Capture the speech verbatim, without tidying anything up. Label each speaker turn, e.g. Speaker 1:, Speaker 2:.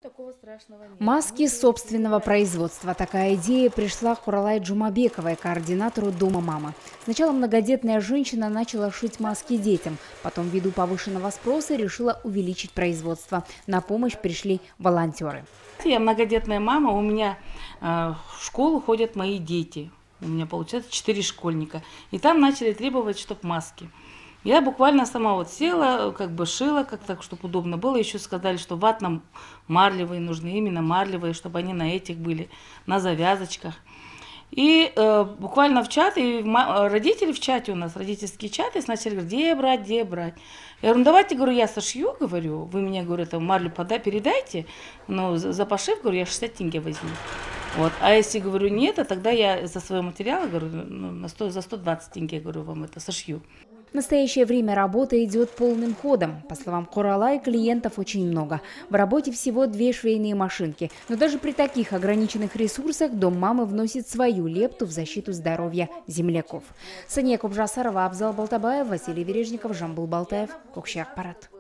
Speaker 1: Маски собственного производства. Такая идея пришла к Куралай Джумабековой, координатору Дома мамы. Сначала многодетная женщина начала шить маски детям. Потом, ввиду повышенного спроса, решила увеличить производство. На помощь пришли волонтеры.
Speaker 2: Я многодетная мама, у меня э, в школу ходят мои дети. У меня получается четыре школьника. И там начали требовать, чтоб маски. Я буквально сама вот села, как бы шила, как так, чтобы удобно было. Еще сказали, что ватно марлевые нужны, именно марлевые, чтобы они на этих были, на завязочках. И э, буквально в чат, и родители в чате у нас, родительские чаты, начали говорить, где брать, где брать. Я говорю, ну давайте, говорю, я сошью, говорю, вы мне, говорю, это марлю подай, передайте, но за пошив, говорю, я шестьдесят тенге возьму. Вот. А если, говорю, нет, а тогда я за свои материалы, говорю, ну, на сто, за сто двадцать тенге, говорю, вам это сошью.
Speaker 1: В настоящее время работа идет полным ходом. По словам Куралай, клиентов очень много. В работе всего две швейные машинки. Но даже при таких ограниченных ресурсах Дом мамы вносит свою лепту в защиту здоровья земляков. Сания Кубжасарова, Абзал Балтабаев, Василий Вережников, Жамбыл Балтаев, Кокши Акпарат.